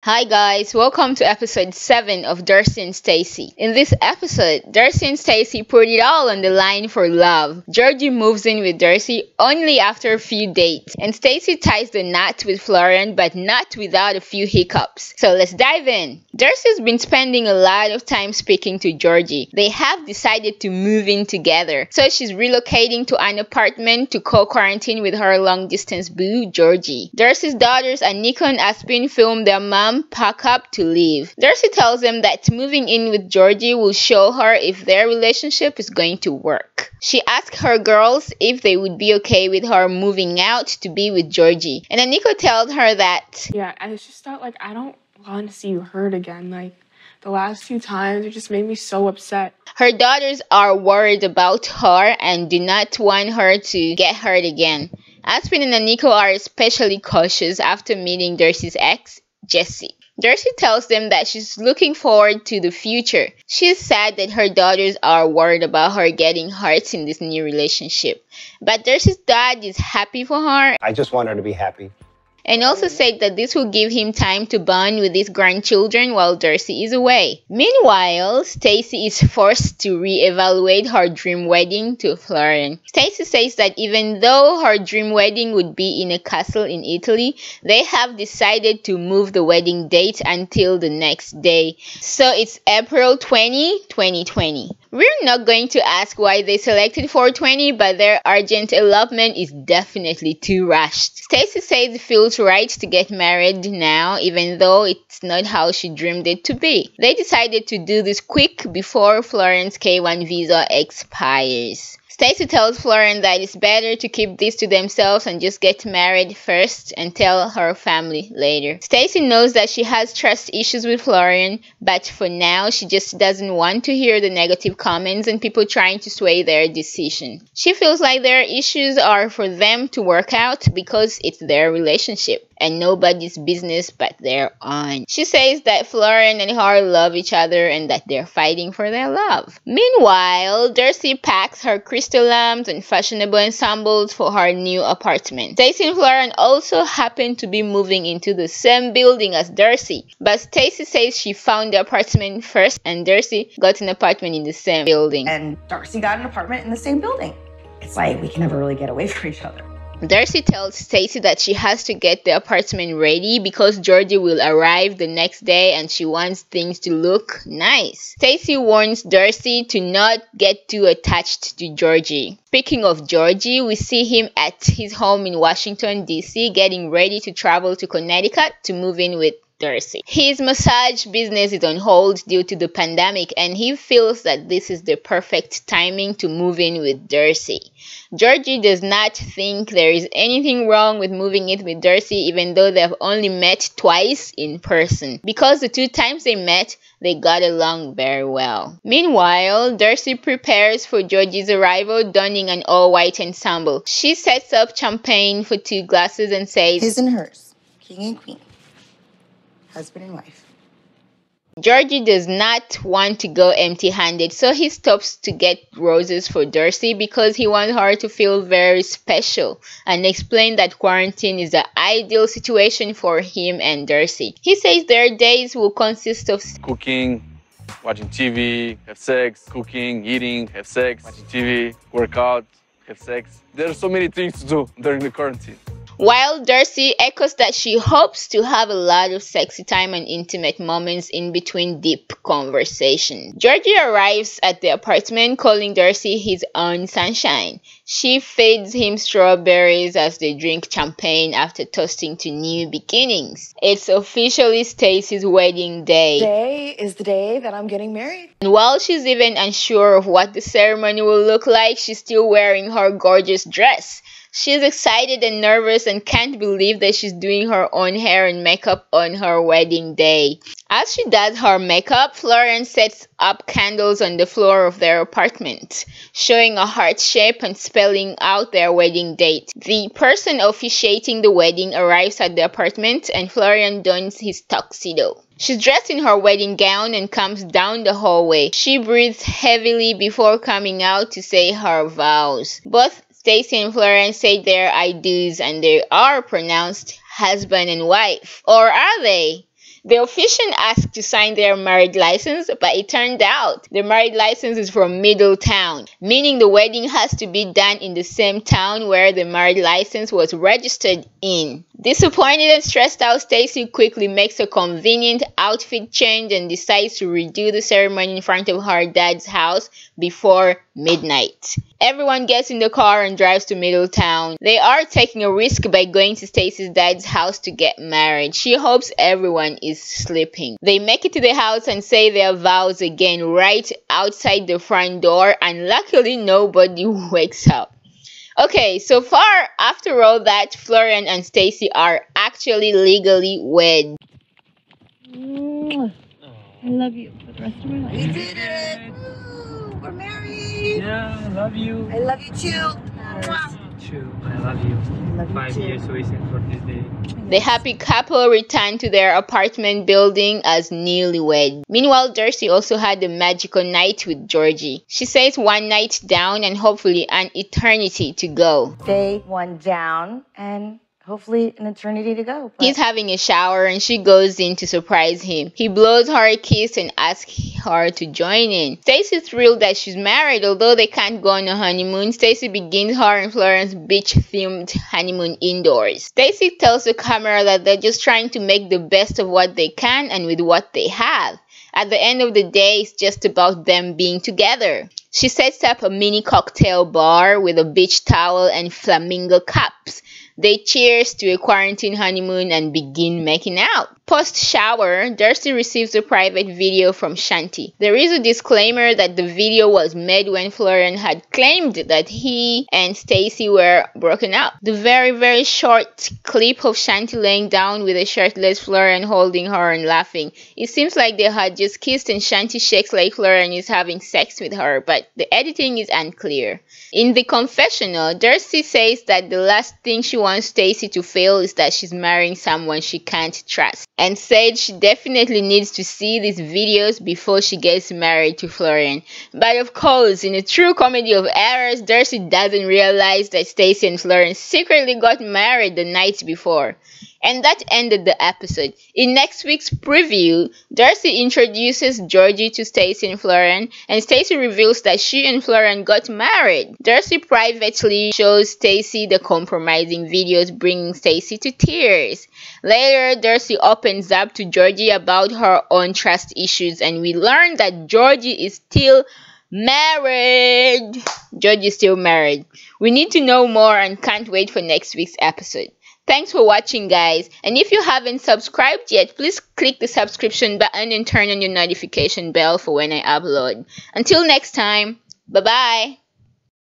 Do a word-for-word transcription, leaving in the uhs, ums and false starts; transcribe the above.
Hi guys, welcome to episode seven of Darcy and Stacy. In this episode, Darcy and Stacy put it all on the line for love. Georgie moves in with Darcy only after a few dates, and Stacy ties the knot with Florian but not without a few hiccups. So let's dive in. Darcy's been spending a lot of time speaking to Georgie. They have decided to move in together, so she's relocating to an apartment to co-quarantine with her long-distance boo, Georgie. Darcy's daughters Anika and Aspen film their mom pack up to leave. Darcy tells them that moving in with Georgie will show her if their relationship is going to work. She asks her girls if they would be okay with her moving out to be with Georgie, and Anika tells her that yeah, and it's just that like I don't want to see you hurt again. Like the last few times, it just made me so upset. Her daughters are worried about her and do not want her to get hurt again. Aspen and Anika are especially cautious after meeting Darcy's ex, Jesse. Darcy tells them that she's looking forward to the future. She's sad that her daughters are worried about her getting hurt in this new relationship. But Darcy's dad is happy for her. I just want her to be happy. And also said that this will give him time to bond with his grandchildren while Darcy is away. Meanwhile, Stacy is forced to re-evaluate her dream wedding to Florian. Stacy says that even though her dream wedding would be in a castle in Italy, they have decided to move the wedding date until the next day. So it's April twentieth, twenty twenty. We're not going to ask why they selected four twenty, but their urgent elopement is definitely too rushed. Stacy says it feels right to get married now, even though it's not how she dreamed it to be. They decided to do this quick before Florian's K one visa expires. Stacy tells Florian that it's better to keep this to themselves and just get married first and tell her family later. Stacy knows that she has trust issues with Florian, but for now she just doesn't want to hear the negative comments and people trying to sway their decision. She feels like their issues are for them to work out because it's their relationship and nobody's business but their own. She says that Florian and her love each other and that they're fighting for their love. Meanwhile, Darcy packs her crystal lamps and fashionable ensembles for her new apartment. Stacy and Florian also happen to be moving into the same building as Darcy, but Stacy says she found the apartment first and Darcy got an apartment in the same building. And Darcy got an apartment in the same building. It's like we can never really get away from each other. Darcy tells Stacy that she has to get the apartment ready because Georgie will arrive the next day and she wants things to look nice. Stacy warns Darcy to not get too attached to Georgie. Speaking of Georgie, we see him at his home in Washington, D C getting ready to travel to Connecticut to move in with Darcy. His massage business is on hold due to the pandemic and he feels that this is the perfect timing to move in with Darcy. Georgie does not think there is anything wrong with moving in with Darcy even though they have only met twice in person, because the two times they met, they got along very well. Meanwhile, Darcy prepares for Georgie's arrival, donning an all-white ensemble. She sets up champagne for two glasses and says, His and hers, king and queen. Husband and wife. Georgie does not want to go empty-handed, so he stops to get roses for Darcy because he wants her to feel very special and explain that quarantine is the ideal situation for him and Darcy. He says their days will consist of cooking, watching T V, have sex, cooking, eating, have sex, watching T V, work out, have sex. There are so many things to do during the quarantine. While Darcy echoes that she hopes to have a lot of sexy time and intimate moments in between deep conversation. Georgie arrives at the apartment calling Darcy his own sunshine. She feeds him strawberries as they drink champagne after toasting to new beginnings. It's officially Stacy's wedding day. Today is the day that I'm getting married. And while she's even unsure of what the ceremony will look like, she's still wearing her gorgeous dress. She's excited and nervous and can't believe that she's doing her own hair and makeup on her wedding day. As she does her makeup, Florian sets up candles on the floor of their apartment, showing a heart shape and spelling out their wedding date. The person officiating the wedding arrives at the apartment and Florian dons his tuxedo. She's dressed in her wedding gown and comes down the hallway. She breathes heavily before coming out to say her vows. Both Stacy and Florian say their I do's and they are pronounced husband and wife. Or are they? The officiant asked to sign their marriage license, but it turned out the marriage license is from Middletown, meaning the wedding has to be done in the same town where the marriage license was registered in. Disappointed and stressed out, Stacy quickly makes a convenient outfit change and decides to redo the ceremony in front of her dad's house before midnight. Everyone gets in the car and drives to Middletown. They are taking a risk by going to Stacy's dad's house to get married. She hopes everyone is sleeping. They make it to the house and say their vows again right outside the front door, and luckily nobody wakes up. Okay, so far, after all that, Florian and Stacy are actually legally wed. I love you for the rest of my life. We did it! Woo! We're married! Yeah, I love you. I love you too. True, I love you. I love you Five too. years waiting for this day. The happy couple returned to their apartment building as newlywed. Meanwhile, Darcy also had a magical night with Georgie. She says one night down and hopefully an eternity to go. Day one down and hopefully an eternity to go. but- He's having a shower and she goes in to surprise him. He blows her a kiss and asks her to join in. Stacy's thrilled that she's married, although they can't go on a honeymoon. Stacy begins her and Florence beach-themed honeymoon indoors. Stacy tells the camera that they're just trying to make the best of what they can and with what they have. At the end of the day, it's just about them being together. She sets up a mini cocktail bar with a beach towel and flamingo cups. They cheers to a quarantine honeymoon and begin making out. Post-shower, Darcy receives a private video from Shanti. There is a disclaimer that the video was made when Florian had claimed that he and Stacy were broken up. The very very short clip of Shanti laying down with a shirtless Florian holding her and laughing. It seems like they had just kissed and Shanti shakes like Florian is having sex with her, but the editing is unclear. In the confessional, Darcy says that the last thing she wants Stacy to feel is that she's marrying someone she can't trust, and said she definitely needs to see these videos before she gets married to Florian. But of course, in a true comedy of errors, Darcy doesn't realize that Stacy and Florian secretly got married the night before. And that ended the episode. In next week's preview, Darcy introduces Georgie to Stacy and Florian, and Stacy reveals that she and Florian got married. Darcy privately shows Stacy the compromising videos, bringing Stacy to tears. Later, Darcy opens up to Georgie about her own trust issues, and we learn that Georgie is still married. Georgie is still married. We need to know more and can't wait for next week's episode. Thanks for watching, guys, and if you haven't subscribed yet, please click the subscription button and turn on your notification bell for when I upload. Until next time, bye bye.